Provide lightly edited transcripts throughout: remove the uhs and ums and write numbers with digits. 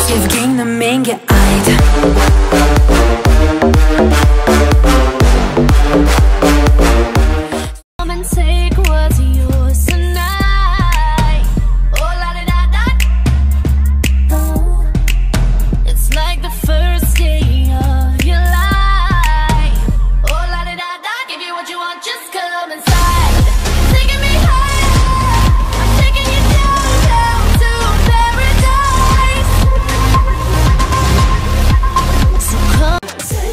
Sevgingni menga ayt. Come and take what's yours tonight. Oh la da da da. Oh, it's like the first day of your life. Oh la da da da. Give you what you want, just come inside. Taking me higher, I'm taking you down, down to paradise. So come.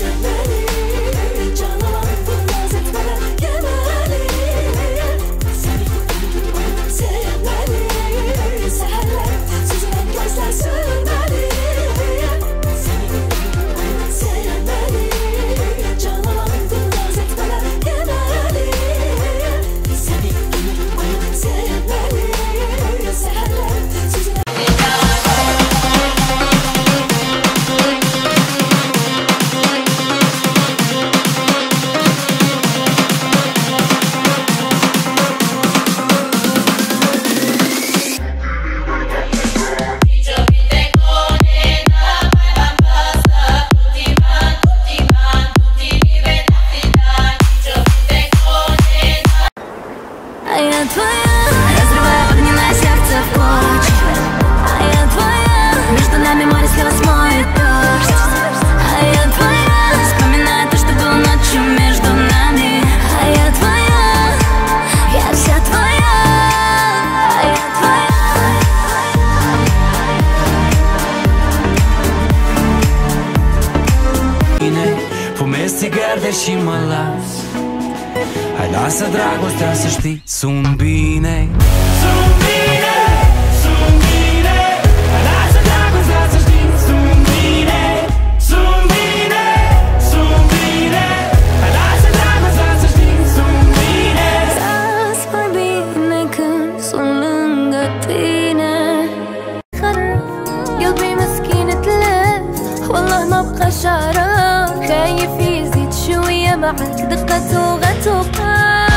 Fumezi țigări și mă las. Hai lasă dragostea să știi, sunt bine. Sunt bine, sunt bine. Hai lasă dragostea să știi, sunt bine. Sunt bine, sunt bine. Hai lasă dragostea să știi, sunt bine. Ți-ați mai bine când sunt lângă tine. قلبي مسكين تلف والله ما بقى شعره خايف يزيد شوية معك دقته وغتوقع